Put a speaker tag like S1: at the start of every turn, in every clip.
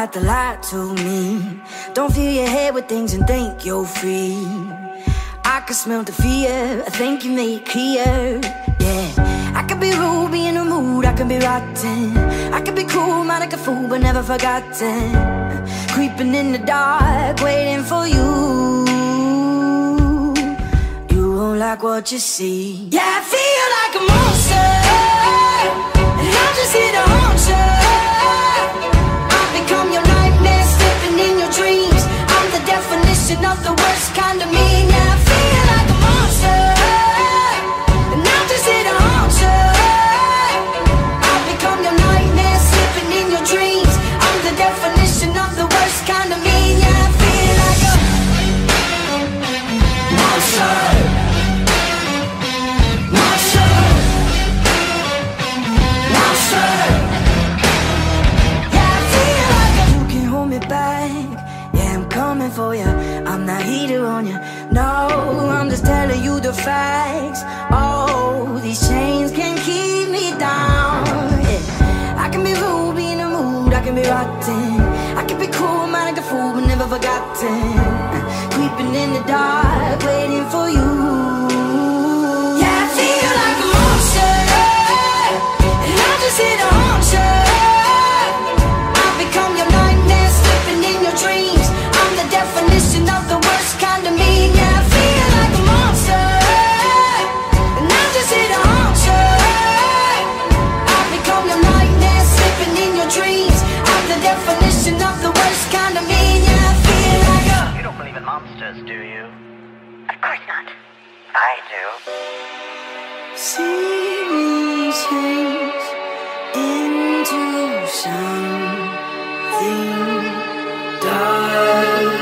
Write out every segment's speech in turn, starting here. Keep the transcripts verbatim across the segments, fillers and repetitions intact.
S1: have to lie to me. Don't fill your head with things and think you're free. I can smell the fear, I think you made it clear. Yeah, I could be rude, be in the mood, I can be rotten. I could be cool, mind like a fool, but never forgotten. Creeping in the dark, waiting for you. You won't like what you see. Yeah, I feel like a monster, and I'm just here to haunt you. I've become your nightmare, slipping in your dreams. I'm the definition of the worst kind of me. Yeah, I feel like a monster, and I'm just here to haunt you. I've become your nightmare, slipping in your dreams. I'm the definition of the worst kind of me. Yeah, I feel like a monster. For you, I'm not heater on you. No, I'm just telling you the facts. Oh, these chains can keep me down. Yeah. I can be rude, be in the mood, I can be rotten. I can be cool, mind like a fool, but never forgotten. Creeping in the dark, waiting for you. Yeah, I feel like a monster, and I'm just here to haunt you. I've become your nightmare, slipping in your dreams. The definition of the worst kind of me. Yeah, I feel like a monster, and I'm just here to haunt you. I've become your nightmare, slipping in your dreams. I'm the definition of the worst kind of me. Yeah, I feel like a...
S2: You don't believe in monsters, do you?
S3: Of course not.
S2: I do.
S1: See me change into something darker.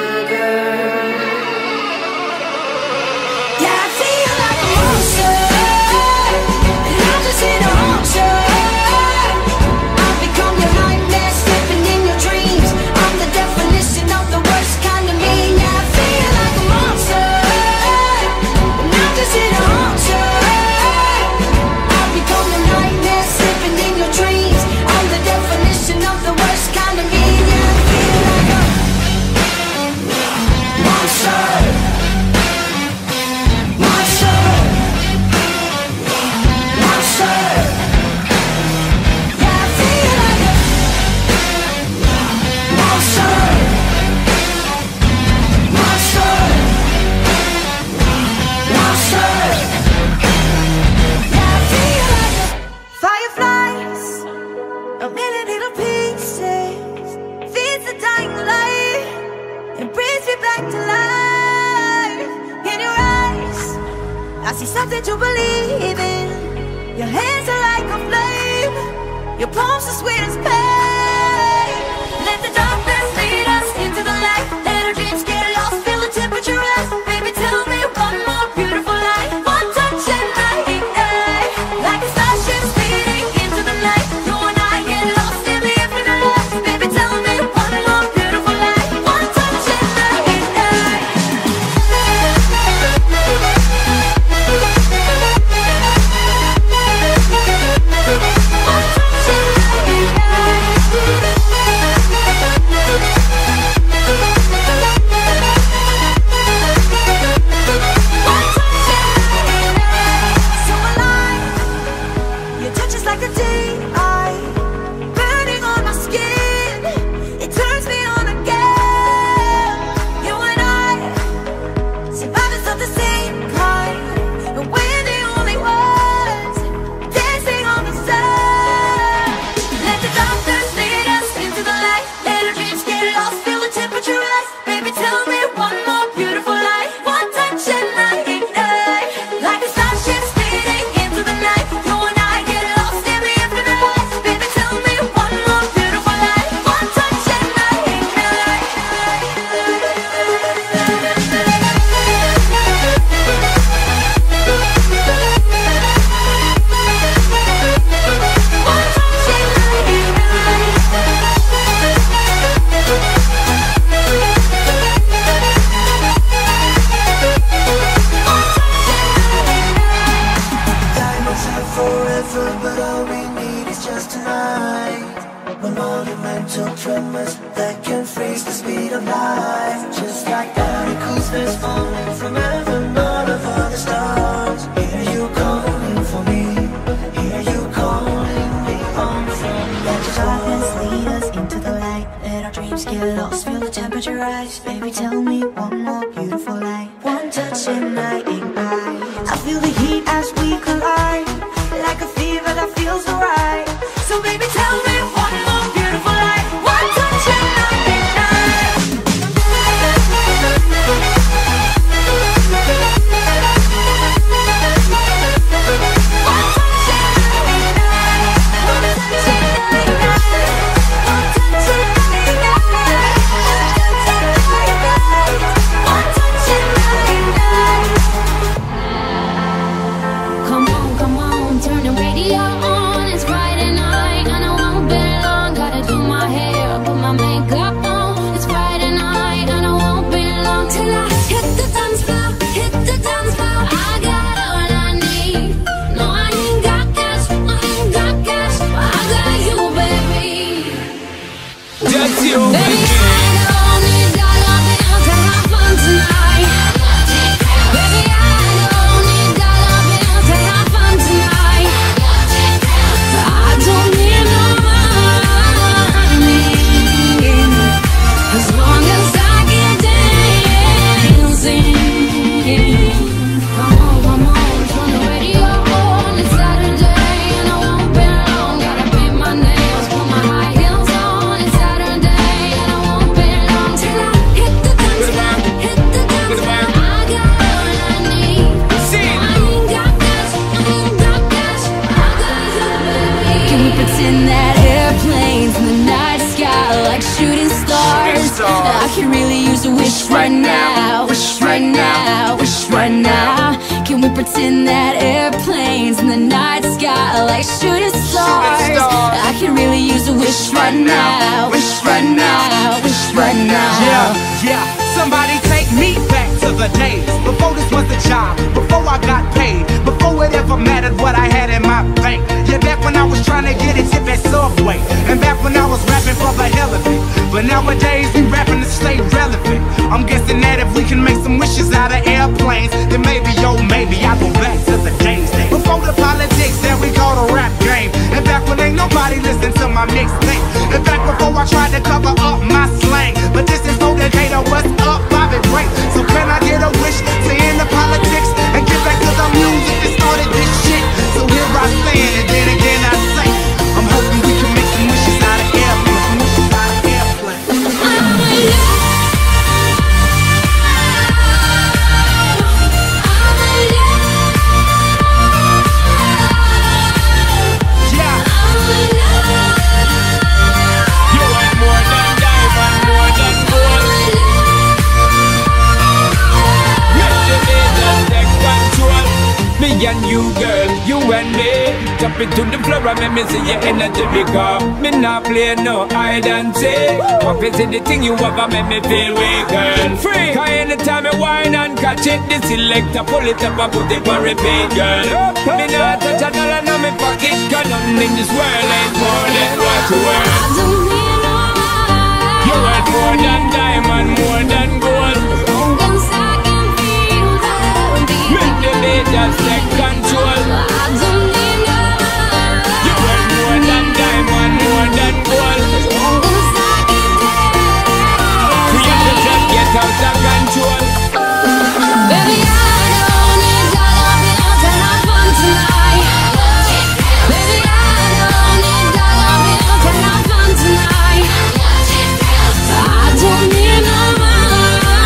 S1: Yeah, I feel like a monster, and I'm just here to haunt you. I've become your nightmare, slipping in your dreams. I'm the definition of the worst kind of me. Yeah, I feel like a monster, and I'm just here to haunt you. I've become your nightmare, slipping in your dreams. I'm the definition of the worst kind of me. Yeah, I feel like a monster, monster, monster. Yeah, I feel like a monster, monster, monster. Yeah, I feel like a fireflies, a million little pieces, feeds the dying light and brings me back to life. In your eyes, I see something to believe in. Your hands are like a flame, your palms are sweet as pain. Let the darkness lead us into the light. Let our dreams get lost, feel the temperature rise. Baby, tell me one more beautiful lie. One touch and I ignite, like a starship speeding into the night. You and I get lost in the infinite light. Baby, tell me one more beautiful lie. One touch and I ignite. One touch and I ignite. that's falling from heaven, all of all the stars. Hear you calling for me, hear you calling me home from the
S3: Darkness lead us into the light. Let our dreams get lost, feel the temperature rise. Baby, tell me one more beautiful night. One touch and I ignite. I feel the heat as we collide, like a fever that feels so right. So baby, tell me one more beautiful night. One touch and I ignite. One touch and I ignite. One touch and I ignite. One touch and I ignite. One touch and I ignite.
S4: Come on, come on, turn the radio on. It's Friday night and I won't be long. Gotta do my hair, put my makeup on. It's Friday night and I won't be long till I hit the dance floor, hit the dance floor. I got all I need. No, I ain't got cash, I ain't got cash. I got you, baby.
S5: Just you,
S4: Baby,
S5: baby.
S4: I don't need dollar bills to have fun tonight. Baby, I don't need dollar bills to have fun tonight. I don't need no money, as long as I get dancing. Come on, come on, turn the radio on. It's Saturday and I won't be long. Gotta paint my nails, put my high heels on. It's Saturday and I won't be long till I hit the dance floor, hit the dance floor. I got all I need.
S5: See.
S4: I ain't got cash, I ain't got cash. I got you, baby.
S3: Can we pretend that airplanes in the night sky like shooting stars?
S5: Shooting stars.
S3: I can really use a wish right now, wish right now, wish right now. Can we pretend that airplanes in the night sky like shooting stars?
S5: stars.
S3: I can really use a wish right now, wish right now, wish right now.
S5: Yeah, yeah. Somebody take me back to the days before this was a job, before I got paid, before it ever mattered what I had in my bank. Yeah, back when I was trying to get a tip at Subway, and back when I was rapping for the hell of it. But nowadays we rapping to stay relevant. I'm guessing that if we can make some wishes out of airplanes, then maybe, oh maybe I'll go back to the days that before the politics that we call the rap game, and back when ain't nobody listened to my mixtape, and back before I tried to cover up my slang. But this is no Decatur, what's up, Bobby Ray? So can I get a wish to end the politics and get back to the music that started this shit? So here I stand, and then again I say, I'm hoping we can make some wishes out of airplanes, wishes out of airplanes. Yeah, you want more than diamond, more than gold. Make the nation take control. Me and you, girl, you and me. Jump into the floor and make me see your energy because me not play no hide and seek. What is it the thing you ever make me feel weak, girl? Free. Cause anytime I whine and catch it, the selector pull it up and put it on repeat, girl. Me not touch a dollar in my pocket, cause nothing in this world ain't more than what you worth.
S4: I don't need no money.
S5: You worth more than diamond, more than gold.
S4: As long as I can feel that beat.
S5: Make the beat just take control.
S4: I don't need no money.
S5: You worth more than diamond, more than gold.
S4: As long as I can dance.
S5: Create yourself, get out of control.
S4: Baby, I don't need dollar bills to have fun tonight. Baby, I don't need dollar bills to have fun tonight. I don't need no money.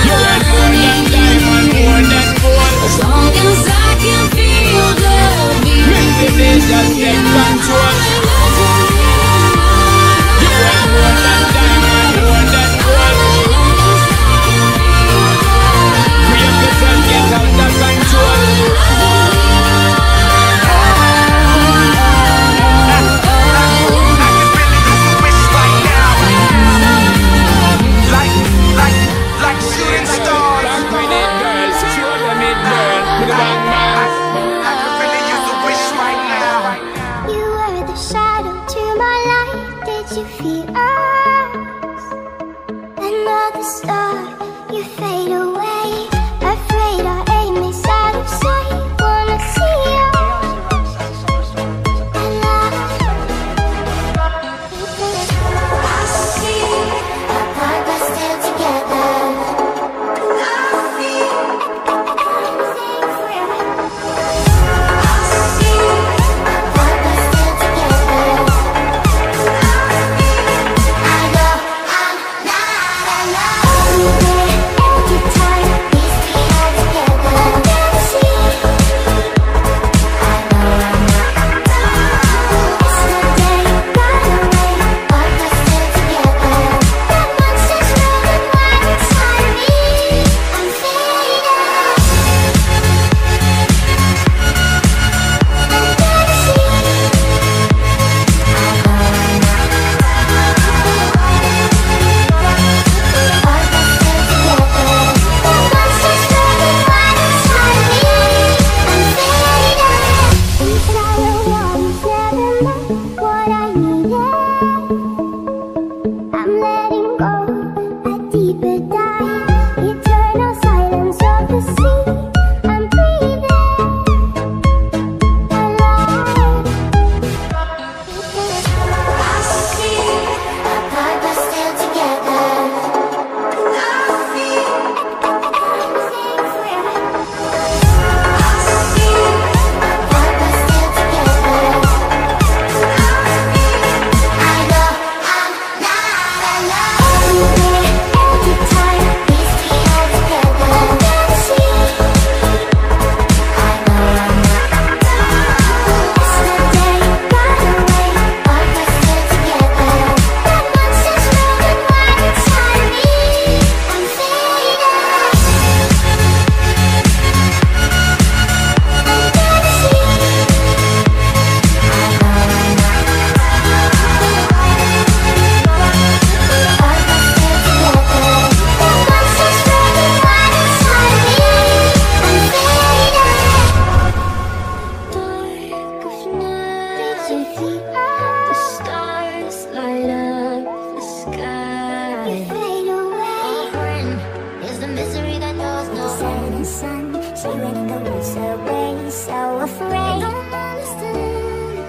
S3: sun. She went in the woods away, so afraid. Don't understand.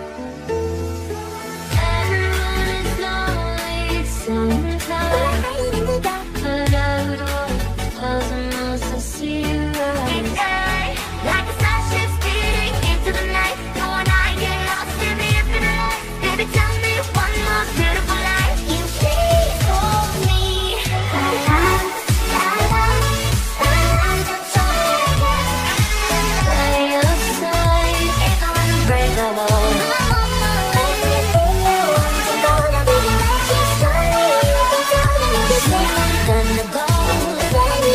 S4: Everyone is lonely sometimes,
S3: Hiding in the dark.
S4: but I would walk a thousand miles to see you rise.
S3: Like a flash is speeding into the night. Knowing I get lost in the infinite light. Baby, tell me one more beautiful lie. You please hold me. La la, la la, la la, don't show me again.
S4: By your side,
S3: If I wanna break the wall, I'm on my way. If you want to go, now baby, let's just slowly. Don't tell me you can see me. Gonna go, baby.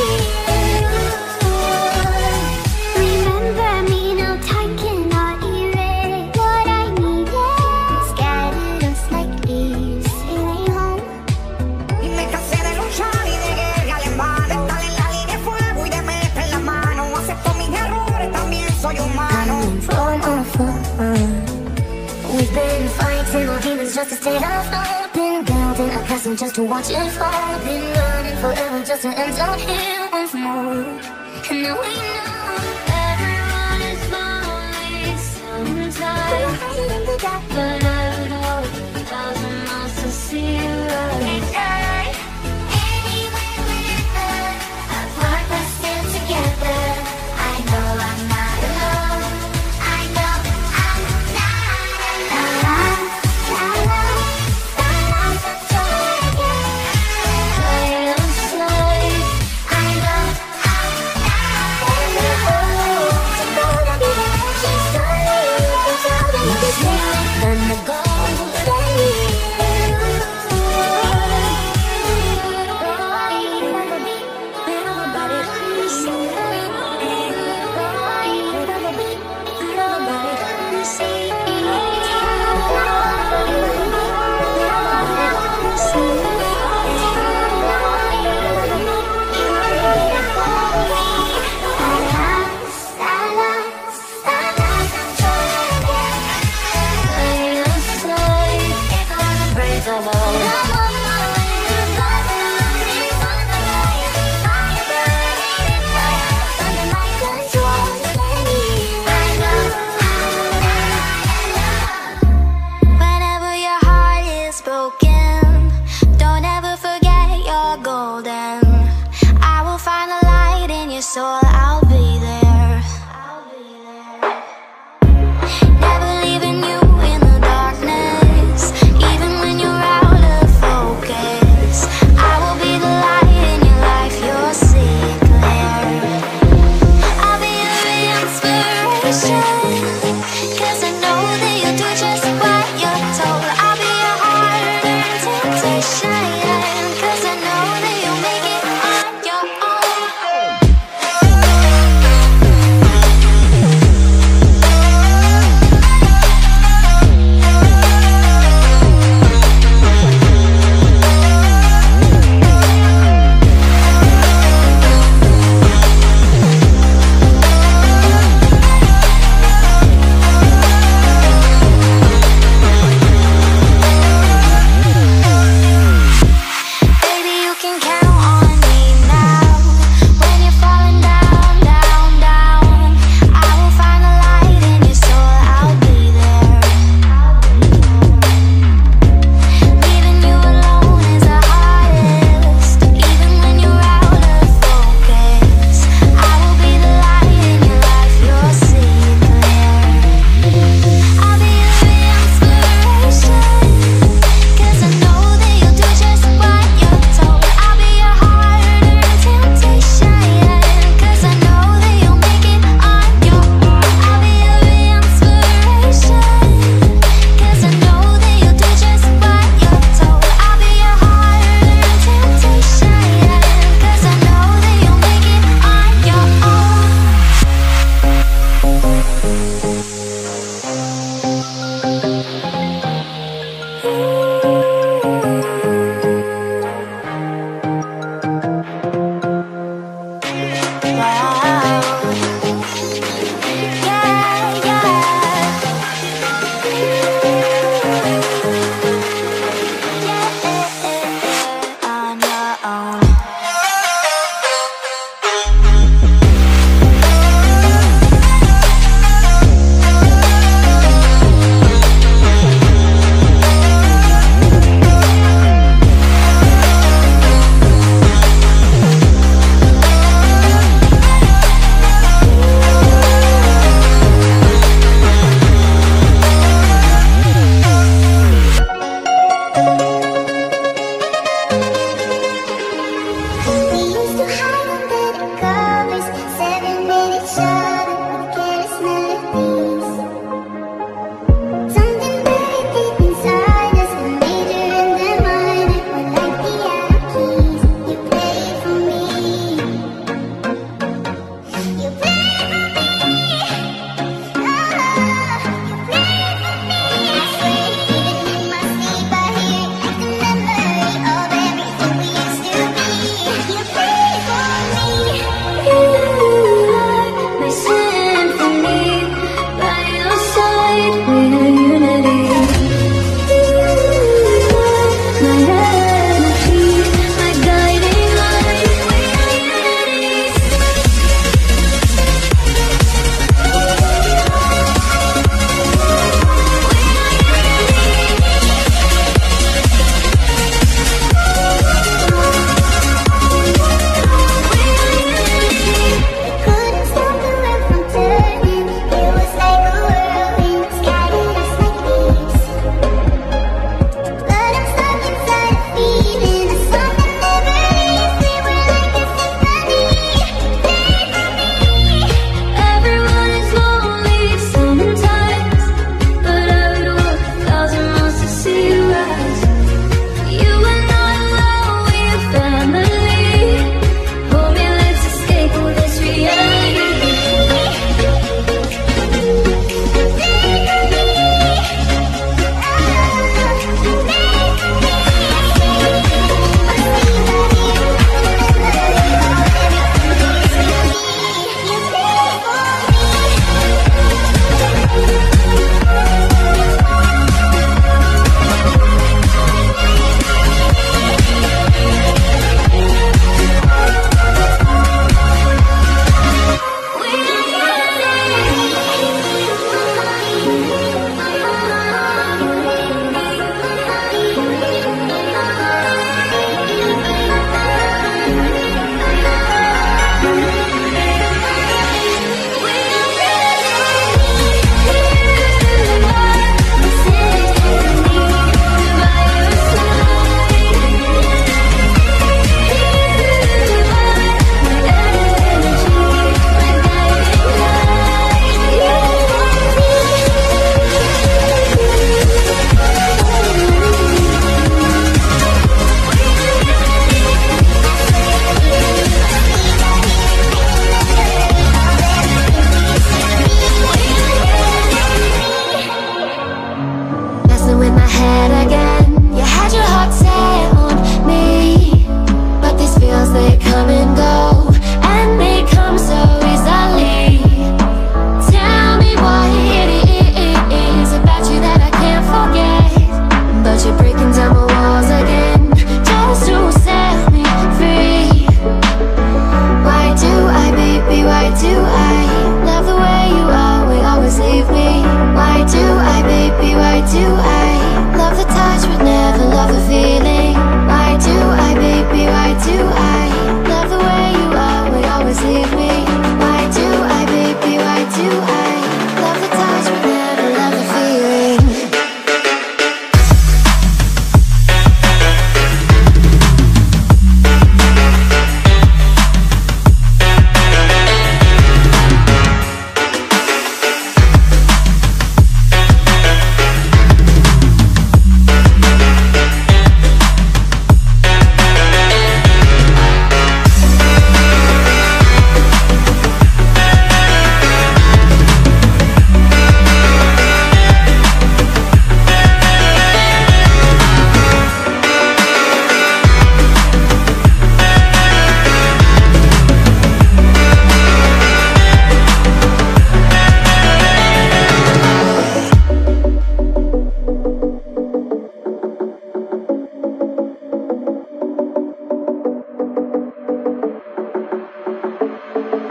S3: Remember me, no time cannot erase what I needed. Scattered us like leaves, it ain't home.
S1: Y me cansé de luchar y de guerra en vano. Estar en la línea de fuego y de meter en la mano. Acepto mis errores, también soy humano.
S3: Coming from afar, we've been fighting our demons just to stay afloat. Been building a castle just to watch it fall. Been running forever just to end up here once more. And now we know
S4: everyone is lonely sometimes,
S3: hiding in the dark.
S4: but I would walk a thousand miles to see you rise.
S3: Anywhere, whenever, apart but still together. I know I'm not alone. I know I'm not alone. La la, la la, don't show me again.
S4: By your side,
S3: I know I'm not alone. So go now, baby, let's just slowly. Don't tell me you can see me. Gonna go, baby.
S4: by your side,
S3: Break the wall. Whenever your heart is broken, don't ever forget you're golden. I will find the light in your soul, I'll be there. Never leaving you in the darkness, even when you're out of focus. I will be the light in your life, you'll see it clear. I'll be your inspiration, 'cause I know that you'll do just what you're told. I'll be your hard-earned temptation, 'cause I know that you'll make it on your own.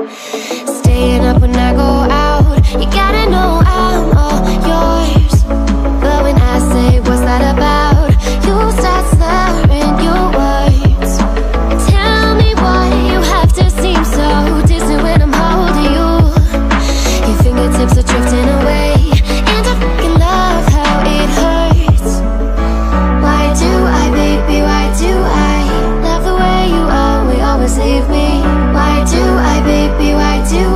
S4: Staying up when I go out, you gotta know I'm all yours. But when I say what's that about, you start slurring your words. Tell me why you have to seem so distant when I'm holding you. Your fingertips are drifting away, and I fucking love how it hurts. Why do I, baby, why do I love the way you always, always leave me? Why do I, baby, why do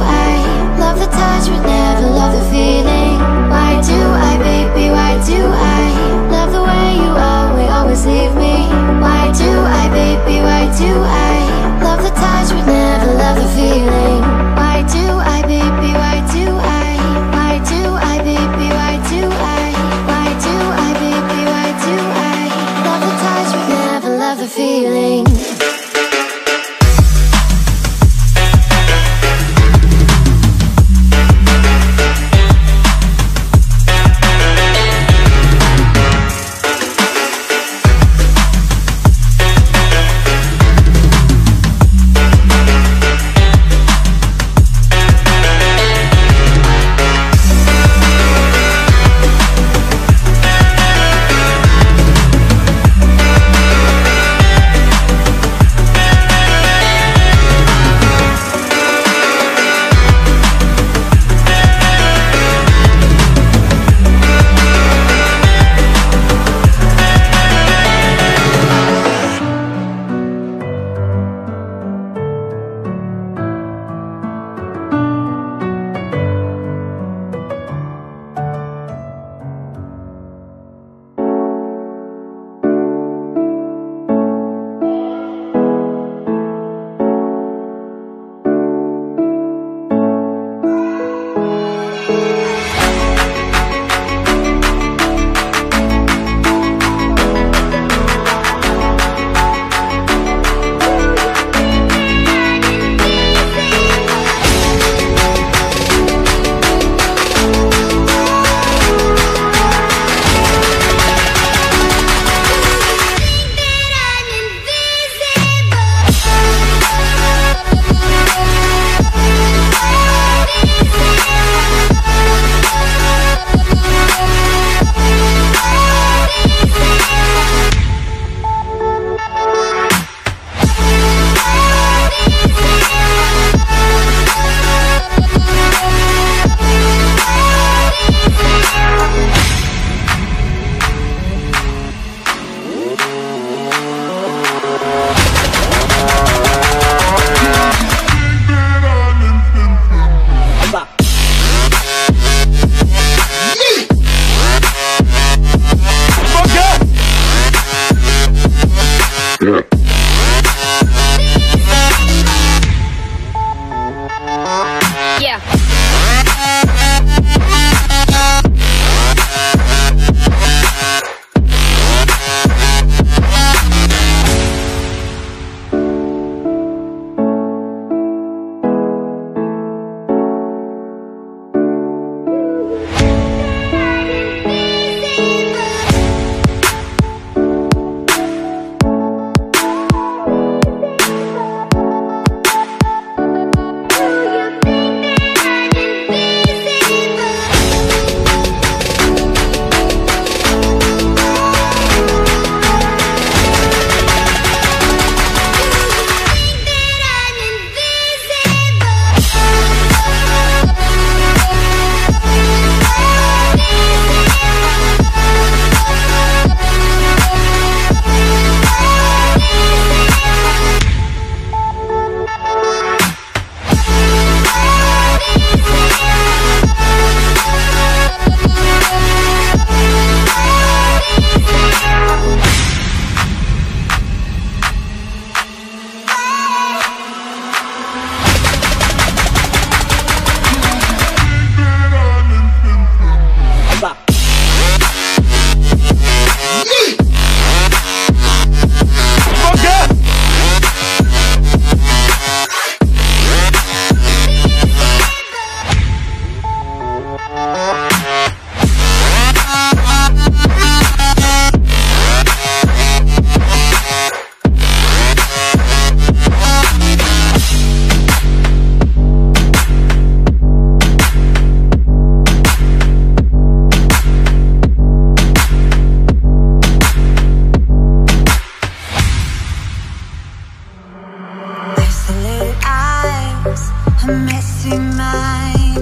S3: be mine.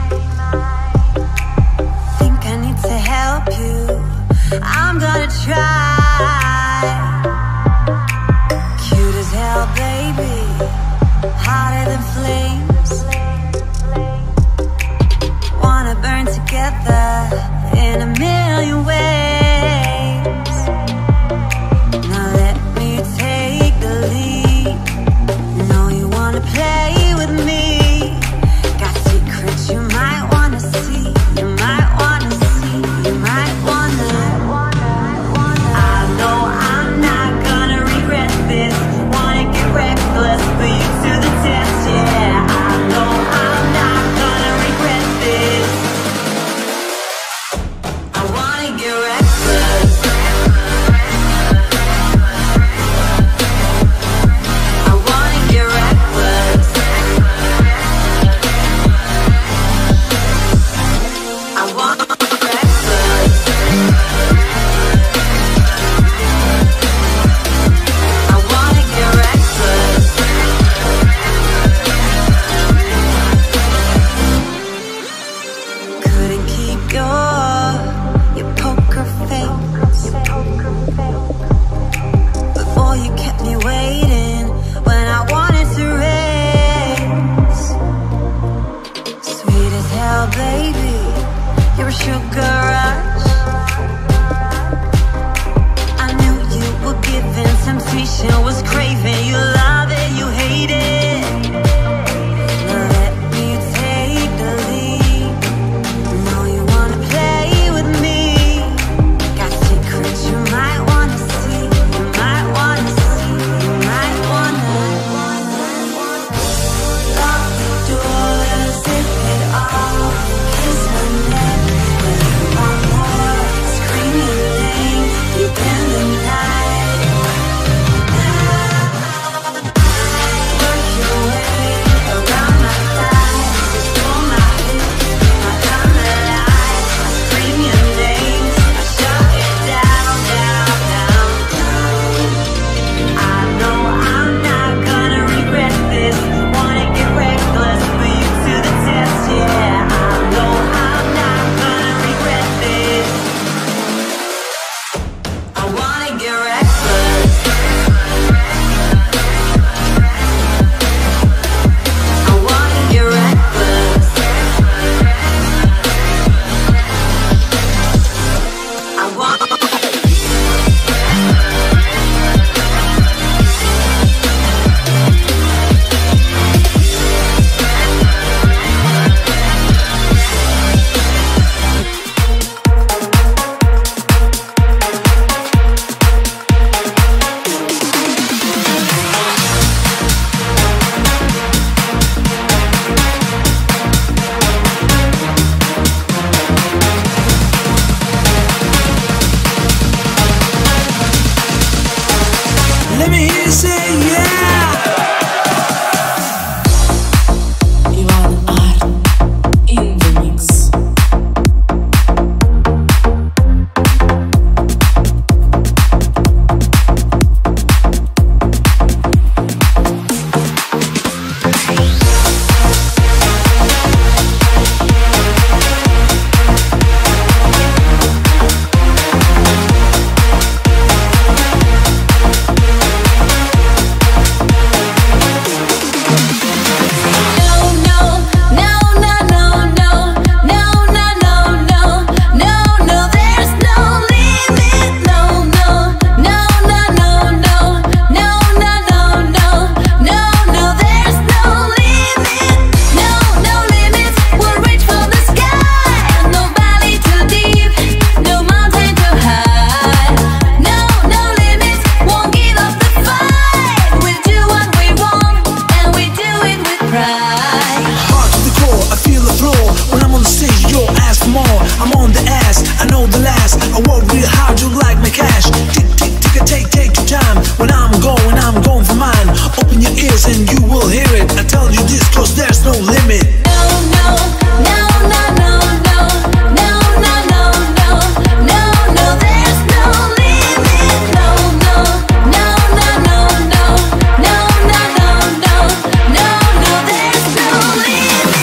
S3: Think I need to help you, I'm gonna try. Cute as hell, baby, hotter than flames. Wanna burn together in a million ways. Now let me take the lead. Know you wanna play with me. Got secrets you might wanna see. You might wanna see. You might wanna. I know I'm not gonna regret this. Wanna get reckless, put you to the test. Yeah, I know I'm not gonna regret this. I wanna get reckless. I wanna get reckless. I wanna get reckless. I wanna get reckless. Couldn't keep your your poker face, but boy, you kept me waiting when I wanted to race. Sweet as hell, baby, you're a sugar rush. I knew you were giving temptation, was craving. You love it, you hate it. Now let me take the lead. Know you wanna play with me. Got secrets you might wanna see. You might wanna see. You might wanna. Lock the doors, zip it off. Kiss my neck, one more. Scream your name deep in the night. Work your way around my thighs. Pull my hips, my diamond eyes. I scream your name, I shut it down, down, down, down. I know I'm not gonna regret this. Wanna get reckless, put you to the test. Yeah, I know I'm not gonna regret this. I wanna get reckless. I wanna get reckless. I want.
S6: Let me hear you say yeah.
S7: Иван Арт in the mix.
S3: Leave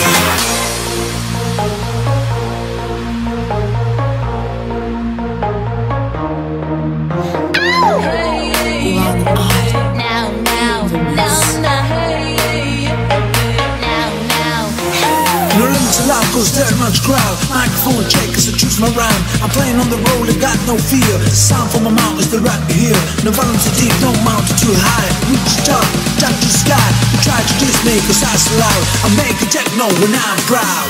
S6: loud cause there's much crowd. Microphone check as I choose my rhyme. I'm playing on the road, I got no fear. The sound from my mouth is the right here. No volume too deep, no mountain too high. Reach the top, touch the sky. You try to diss me cause I so loud. I make a techno when I'm proud.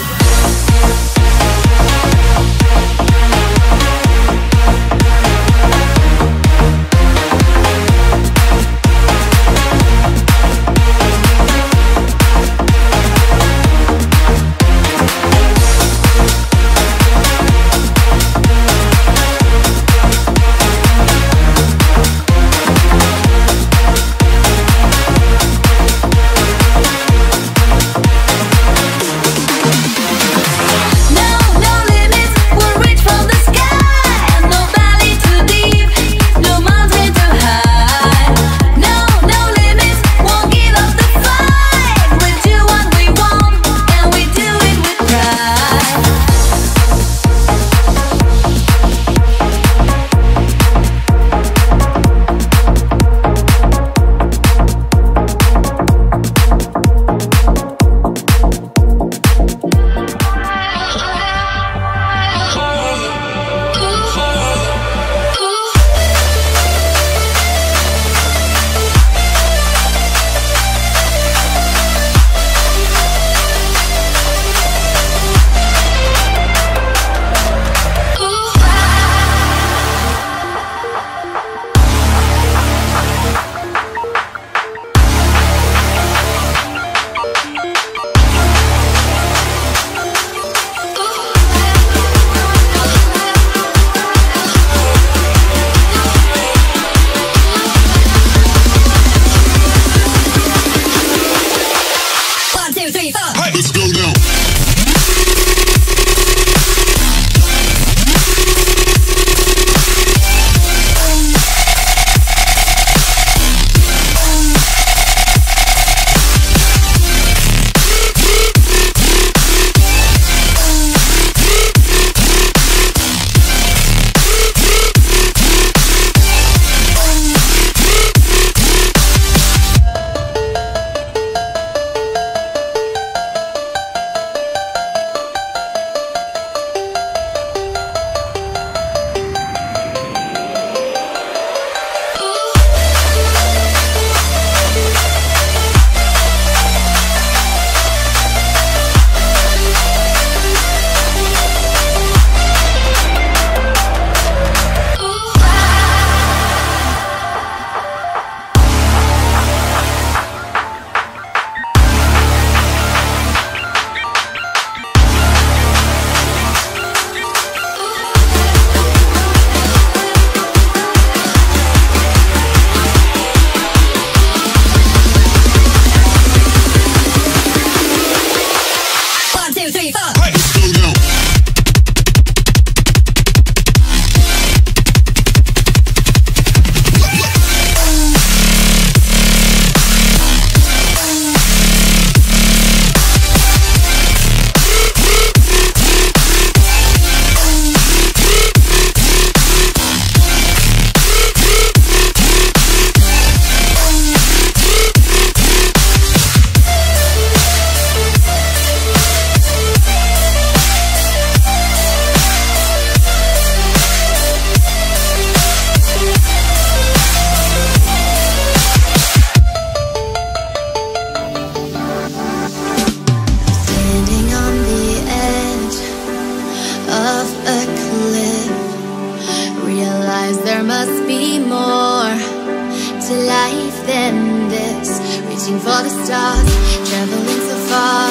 S3: Reaching for the stars, traveling so far,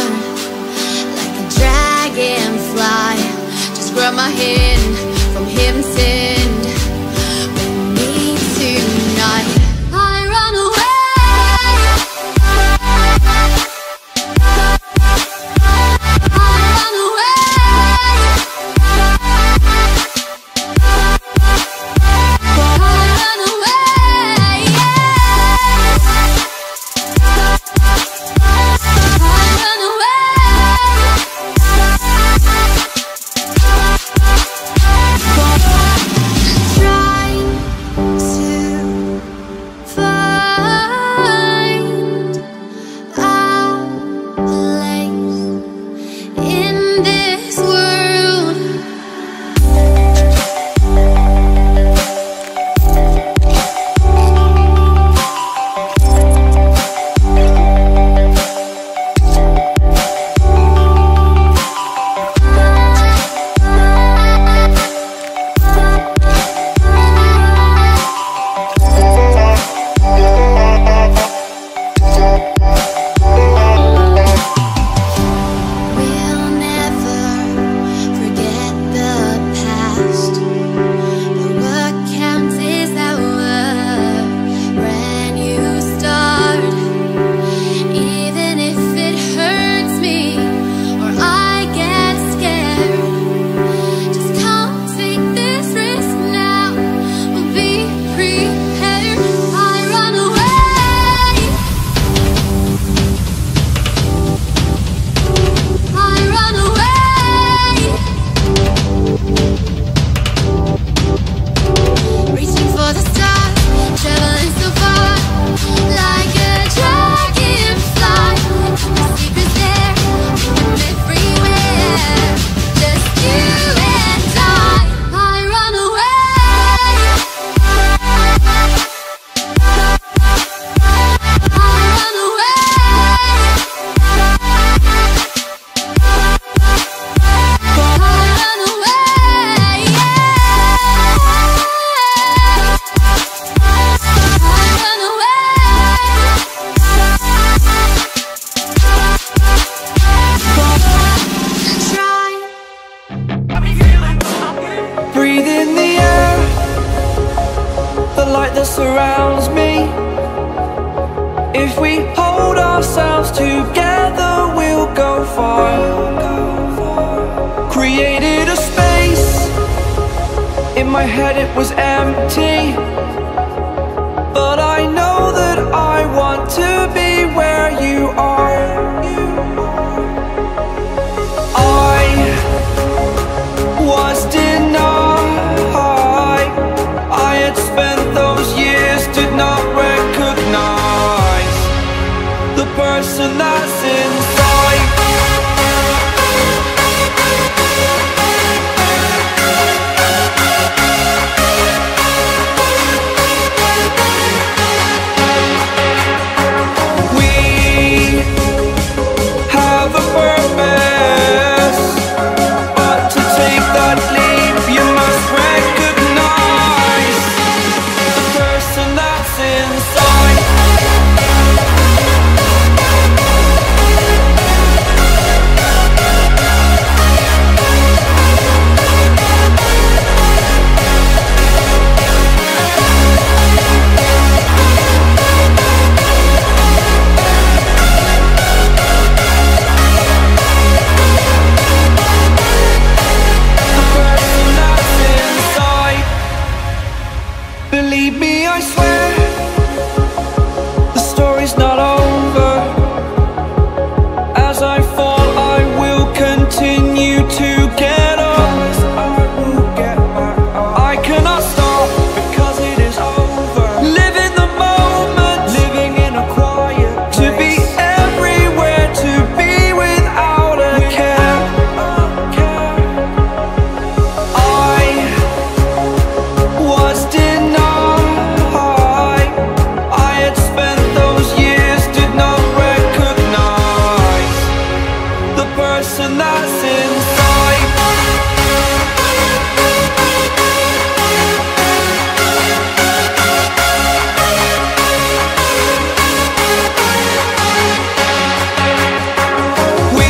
S3: like a dragonfly. Just grab my hand from heaven's send. With me tonight, I run away. I run away. I run away.
S8: surrounds me. If we hold ourselves together, we'll go far. Created a space. In my head it was empty, but I know that I want to be where you are. I was denied. I had spent those years, did not recognize the person that's inside. We have a purpose, but to take that leap you must recognize the person that's inside. Believe me, I swear, the story's not over. As I fall, I will continue to get up. I cannot stop because it is over. Live in the moment, living in a quiet place. To be everywhere, to be without a care. I was denied. I had spent those years, did not recognize the person that's inside. We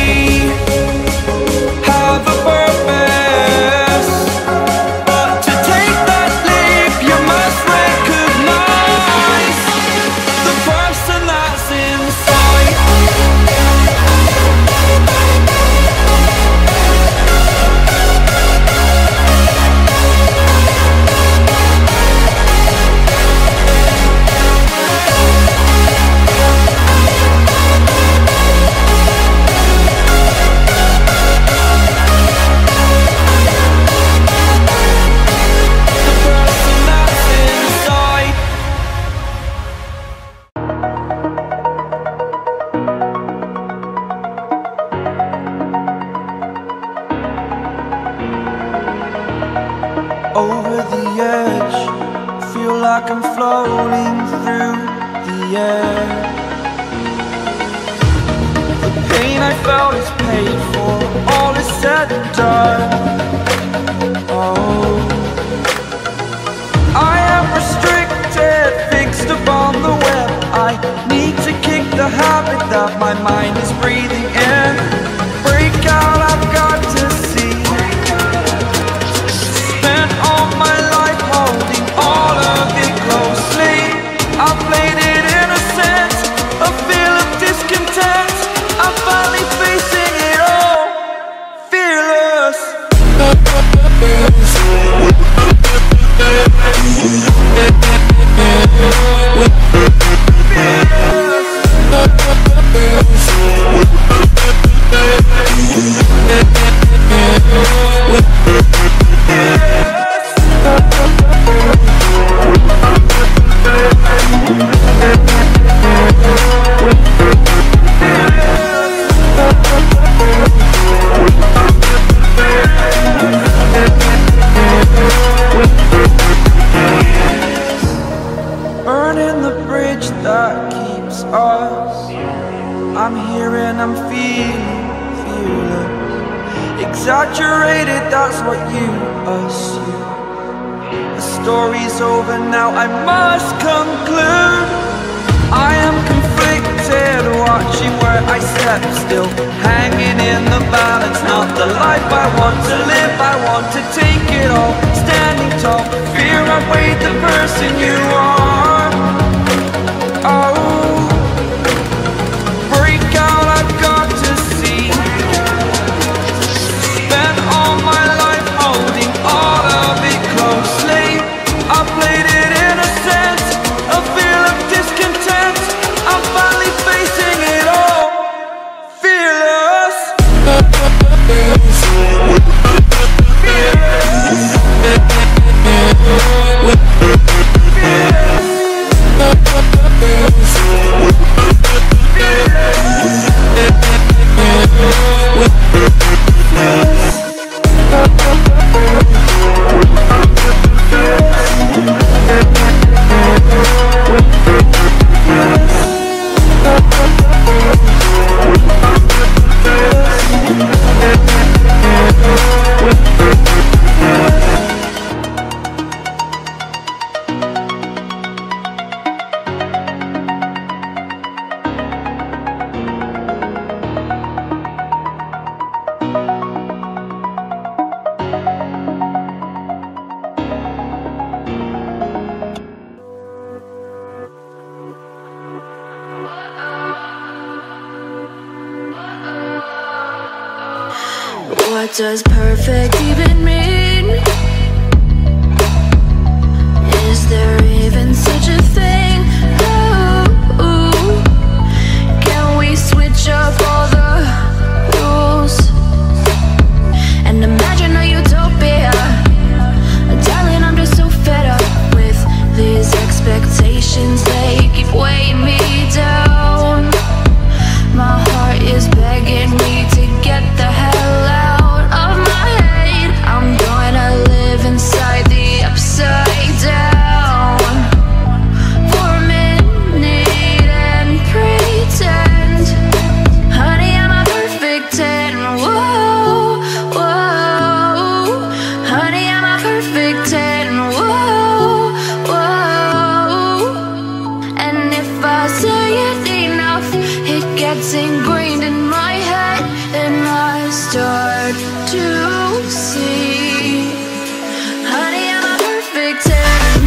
S8: have a purpose, but to take that leap you must recognize the person that's inside. The person that's inside. Over the edge, feel like I'm floating through the air. The pain I felt is paid for, all is said and done. Oh, I am restricted, fixed upon the web. I need to kick the habit that my mind is breathing in. Break out, I've got to see. Spent all my life holding all of it closely. I played it innocent, a feel of discontent. I'm finally facing it all, fearless. Burning the bridge that keeps us. I'm here and I'm feeling fearless. Exaggerated, that's what you assume. The story's over now, I must conclude. I am conflicted, watching where I step still. hanging in the balance. Not the life I want to live, I want to take it all. Standing tall, fear outweighed the person you are. Oh, break out, I've got to see. Spent all my life holding all of it closely. I played it innocent, a feel of discontent. I'm finally facing it all, fearless.
S4: What does perfect even mean? Is there even such a thing? Ooh, can we switch up all the rules and imagine a utopia? Darling, I'm just so fed up with these expectations. They keep weighing me down. My heart is begging me to get the hell out of my head. I'm gonna live inside the upside down for a minute and pretend, honey, I'm a perfect ten. Whoa, whoa, honey, I'm a perfect ten. Whoa, whoa, and if I say it enough, it gets ingrained in my head, and I start to see, honey, I'm a perfect ten.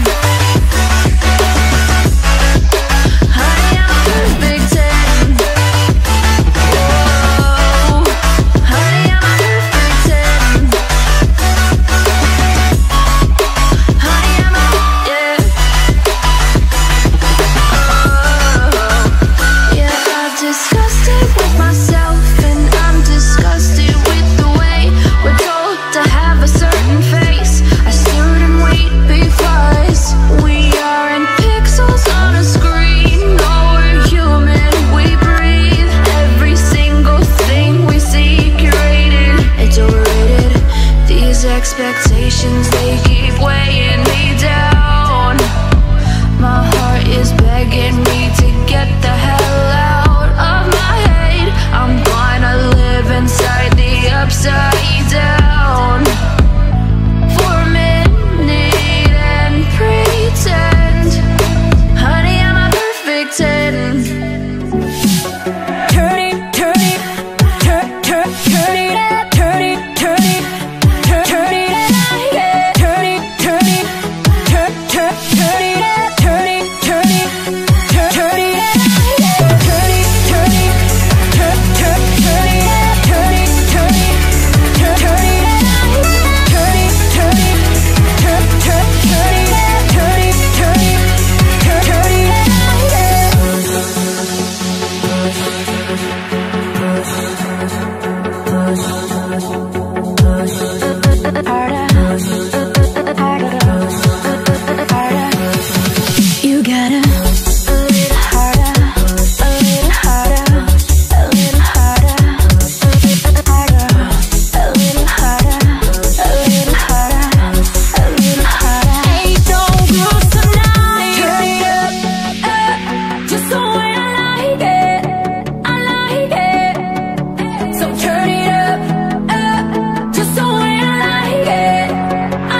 S4: Honey, I'm a perfect ten. Whoa, honey, I'm a perfect ten. Honey, I'm a, yeah. Oh, yeah, I've discussed it with myself, and I'm disgusted with the way we're told to have a certain face, a certain weight, because we aren't pixels on a screen. No, we're human, we breathe. Every single thing we see curated, it's overrated. These expectations, they keep weighing me down. My heart is begging me to get the hell out of my head. I'm gonna live inside the upside down for a minute and pretend, honey, I'm a perfect ten. Turn it, turn it, turn, turn, turn it up, turn it, turn it, turn, turn it up, yeah. Turn it, turn it, turn, turn, turn it up, turn it, turn it, turn, turn it up, yeah. Turn it, turn it, turn, turn, turn it up, turn it, turn it, turn, turn it up, turn it, turn it, turn, turn, turn it up, turn it, turn it, turn, turn it up, yeah. You gotta a little harder, a little harder, a little harder, harder, a little harder, a little harder, a little harder. Ain't no rules tonight. Turn it up, up, just the way I like it, I like it. So turn it up, up, just the way I like it, I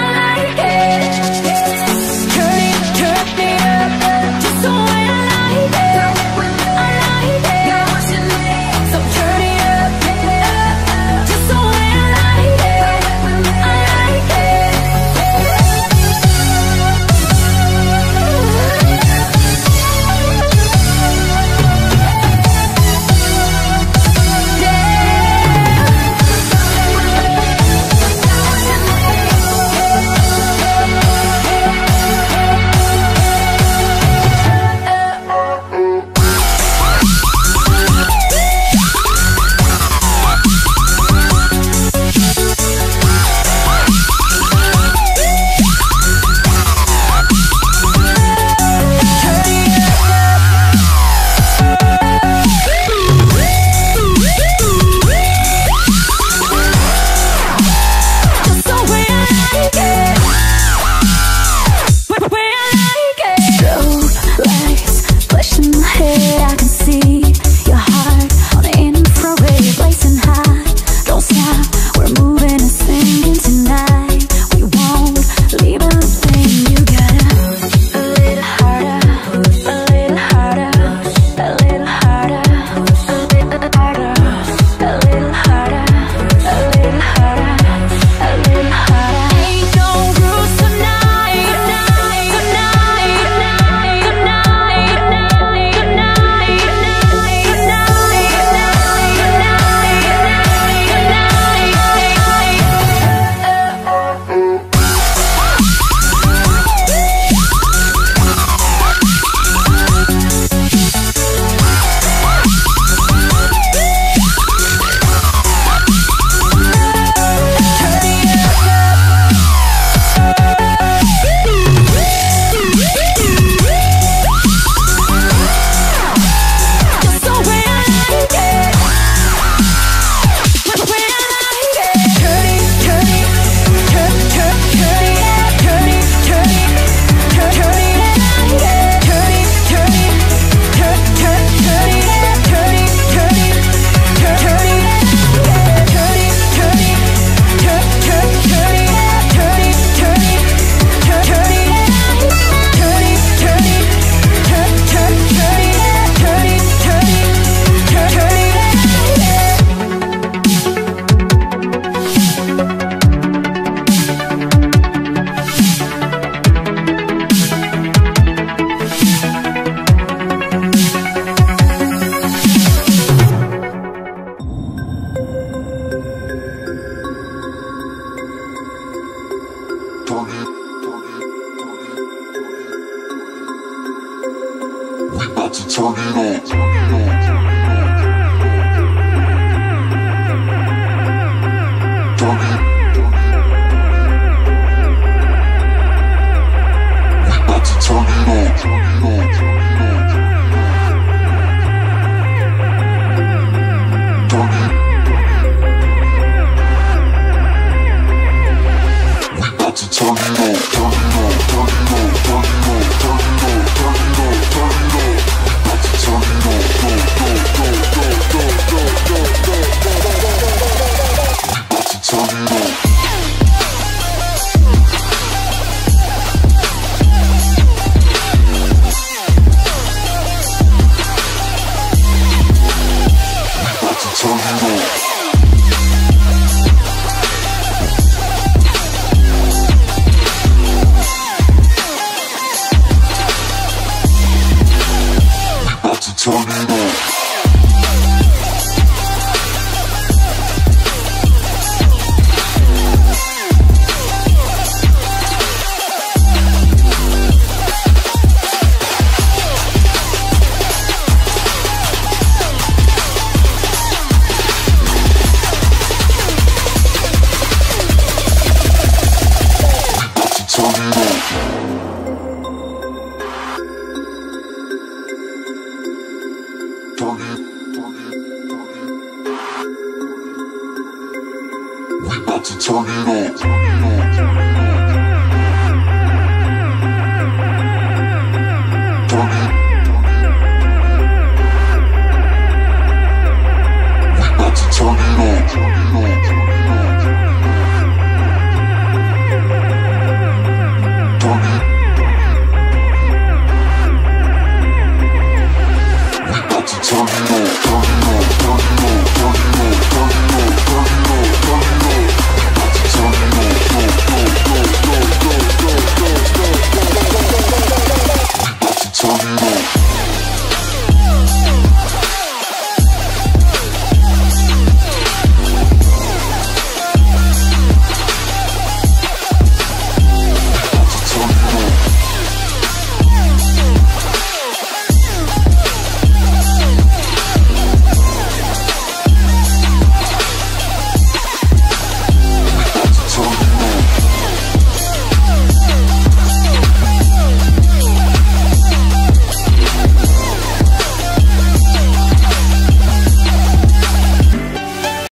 S9: We about to turn it up.